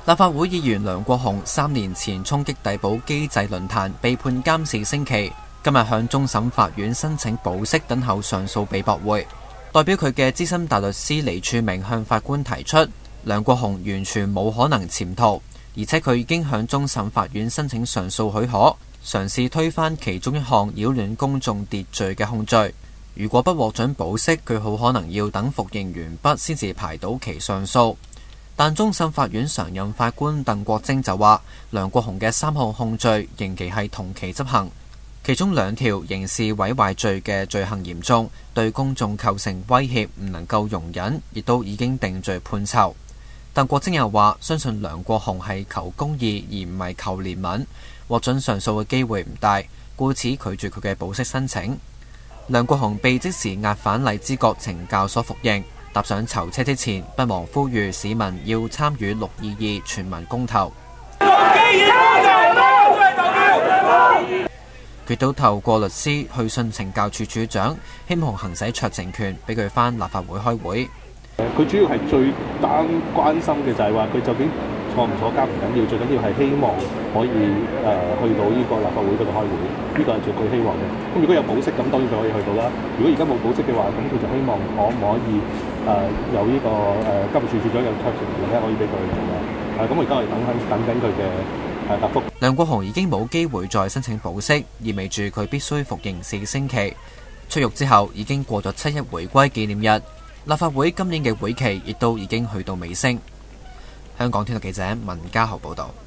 立法會議員梁國雄3年前衝擊遞補機制論壇，被判監4星期，今日向終審法院申請保釋，等候上訴被駁回。代表佢嘅資深大律師李柱銘向法官提出，梁國雄完全冇可能潛逃，而且佢已經向終審法院申請上訴許可，嘗試推翻其中一項擾亂公眾秩序嘅控罪。如果不獲准保釋，佢好可能要等服刑完畢先至排到期上訴。但終審法院常任法官鄧國貞就話，梁國雄嘅3項控罪刑期係同期執行，其中2條刑事毀壞罪嘅罪行嚴重，對公眾構成威脅，唔能夠容忍，亦都已經定罪判囚。鄧國貞又話，相信梁國雄係求公義而唔係求憐憫，獲准上訴嘅機會唔大，故此拒絕佢嘅保釋申請。梁國雄被即時押返荔枝角懲教所服刑。踏上囚車之前，不忘呼籲市民要參與622全民公投。佢都透過律師去信懲教處處長，希望行使酌情權，俾佢返立法會開會。 佢主要係最關心嘅就係話佢究竟坐唔坐監唔緊要，最緊要係希望可以去到呢個立法會嗰度開會，呢個係最希望嘅。咁如果有保釋，咁當然佢可以去到啦。如果而家冇保釋嘅話，咁佢就希望可唔可以有呢個監務處處長有酌情權咧，可以俾佢去做啦。咁我而家係等緊佢嘅答覆。 梁國雄已經冇機會再申請保釋，意味住佢必須服刑4星期。出獄之後已經過咗7一回歸紀念日，立法會今年嘅會期亦都已經去到尾聲。香港天下記者文家豪報道。